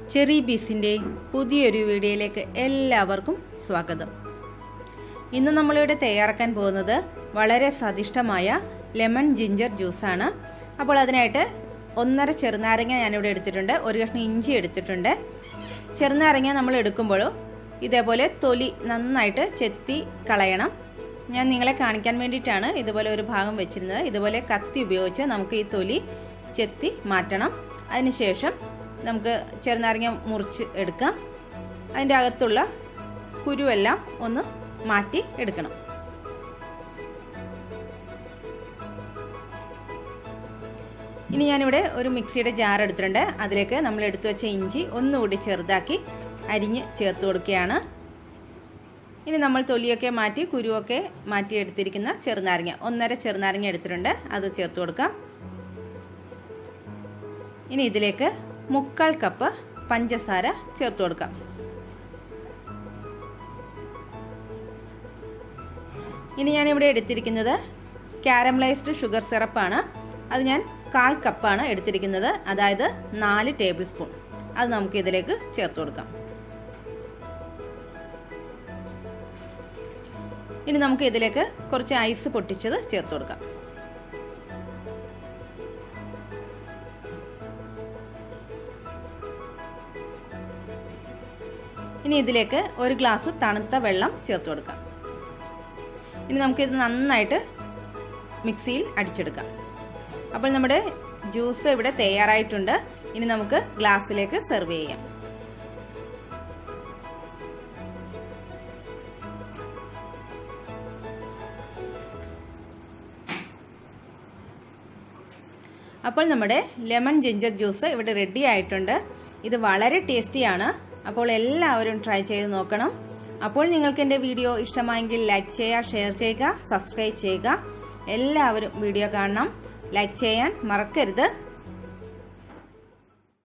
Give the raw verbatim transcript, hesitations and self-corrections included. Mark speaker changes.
Speaker 1: Cherry ബീസിന്റെ പുതിയൊരു വീഡിയോയിലേക്ക് എല്ലാവർക്കും സ്വാഗതം. ഇന്ന് നമ്മളിവിടെ തയ്യാറാക്കാൻ പോകുന്നത് വളരെ സ്വാദിഷ്ടമായ ലെമൺ ജിഞ്ചർ ജ്യൂസാണ്. അപ്പോൾ അതിനായിട്ട് ഒന്നര ചെറുനാരങ്ങ ഞാനിവിടെ എടുത്തിട്ടുണ്ട്, ഒരു കഷ്ണം ഇഞ്ചി എടുത്തിട്ടുണ്ട്. ചെറുനാരങ്ങ നമ്മൾ എടുക്കുമ്പോൾ ഇതേപോലെ തൊലി നന്നായിട്ട് ചെത്തി കളയണം. ഞാൻ നിങ്ങളെ കാണിക്കാൻ വേണ്ടിയിട്ടാണ് ഇതുപോലെ ഒരു ഭാഗം വെച്ചിരുന്നത്. ഇതുപോലെ കത്തി ഉപയോഗിച്ച് നമുക്ക് ഈ തൊലി ചെത്തി മാറ്റണം. അതിനുശേഷം നമുക്ക് ചെറുനാരങ്ങ മുറിച്ച് എടുക്കാം. അതിൻ്റെ അകത്തുള്ള കുരുവെല്ലാം ഒന്ന് മാറ്റി എടുക്കണം. ഇനി ഞാനിവിടെ ഒരു മിക്സിയുടെ ജാർ എടുത്തിട്ടുണ്ട്. അതിലേക്ക് നമ്മൾ എടുത്തു വെച്ച ഇഞ്ചി ഒന്നുകൂടി ചെറുതാക്കി അരിഞ്ഞ് ചേർത്ത് കൊടുക്കുകയാണ്. ഇനി നമ്മൾ തൊലിയൊക്കെ മാറ്റി കുരുവൊക്കെ മാറ്റി എടുത്തിരിക്കുന്ന ചെറുനാരങ്ങ ഒന്നര ചെറുനാരങ്ങ എടുത്തിട്ടുണ്ട്, അത് ചേർത്ത് കൊടുക്കാം. ഇനി ഇതിലേക്ക് മുക്കാൽ കപ്പ് പഞ്ചസാര ചേർത്ത് കൊടുക്കാം. ഇനി ഞാനിവിടെ എടുത്തിരിക്കുന്നത് കാരമലൈസ്ഡ് ഷുഗർ സിറപ്പാണ്. അത് ഞാൻ കാൽ കപ്പാണ് എടുത്തിരിക്കുന്നത്, അതായത് നാല് ടേബിൾ സ്പൂൺ. അത് നമുക്ക് ഇതിലേക്ക് ചേർത്ത് കൊടുക്കാം. ഇനി നമുക്ക് ഇതിലേക്ക് കുറച്ച് ഐസ് പൊട്ടിച്ചത് ചേർത്ത് കൊടുക്കാം. ഇനി ഇതിലേക്ക് ഒരു ഗ്ലാസ് തണുത്ത വെള്ളം ചേർത്ത് കൊടുക്കാം. ഇനി നമുക്കിത് നന്നായിട്ട് മിക്സിയിൽ അടിച്ചെടുക്കാം. അപ്പോൾ നമ്മുടെ ജ്യൂസ് ഇവിടെ തയ്യാറായിട്ടുണ്ട്. ഇനി നമുക്ക് ഗ്ലാസ്സിലേക്ക് സെർവ് ചെയ്യാം. അപ്പോൾ നമ്മുടെ ലെമൺ ജിഞ്ചർ ജ്യൂസ് ഇവിടെ റെഡി ആയിട്ടുണ്ട്. ഇത് വളരെ ടേസ്റ്റിയാണ്. അപ്പോൾ എല്ലാവരും ട്രൈ ചെയ്ത് നോക്കണം. അപ്പോൾ നിങ്ങൾക്ക് എൻ്റെ വീഡിയോ ഇഷ്ടമായെങ്കിൽ ലൈക്ക് ചെയ്യുക, ഷെയർ ചെയ്യുക, സബ്സ്ക്രൈബ് ചെയ്യുക. എല്ലാവരും വീഡിയോ കാണണം, ലൈക്ക് ചെയ്യാൻ മറക്കരുത്.